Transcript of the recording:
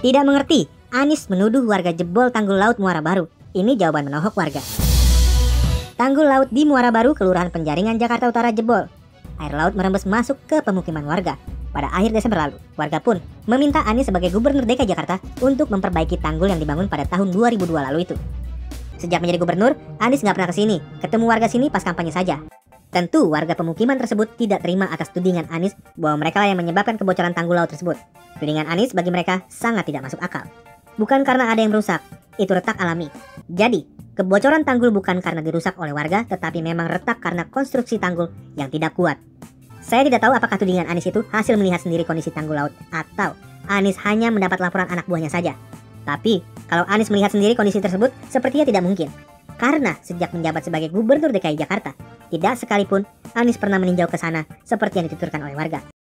Tidak mengerti, Anies menuduh warga jebol tanggul laut Muara Baru. Ini jawaban menohok warga. Tanggul laut di Muara Baru, Kelurahan Penjaringan, Jakarta Utara jebol. Air laut merembes masuk ke pemukiman warga. Pada akhir Desember lalu, warga pun meminta Anies sebagai Gubernur DKI Jakarta untuk memperbaiki tanggul yang dibangun pada tahun 2002 lalu itu. Sejak menjadi gubernur, Anies nggak pernah kesini, ketemu warga sini pas kampanye saja. Tentu warga pemukiman tersebut tidak terima atas tudingan Anies bahwa mereka yang menyebabkan kebocoran tanggul laut tersebut. Tudingan Anies bagi mereka sangat tidak masuk akal. Bukan karena ada yang merusak, itu retak alami. Jadi, kebocoran tanggul bukan karena dirusak oleh warga, tetapi memang retak karena konstruksi tanggul yang tidak kuat. Saya tidak tahu apakah tudingan Anies itu hasil melihat sendiri kondisi tanggul laut, atau Anies hanya mendapat laporan anak buahnya saja. Tapi, kalau Anies melihat sendiri kondisi tersebut, sepertinya tidak mungkin. Karena sejak menjabat sebagai Gubernur DKI Jakarta, tidak sekalipun Anies pernah meninjau ke sana seperti yang dituturkan oleh warga.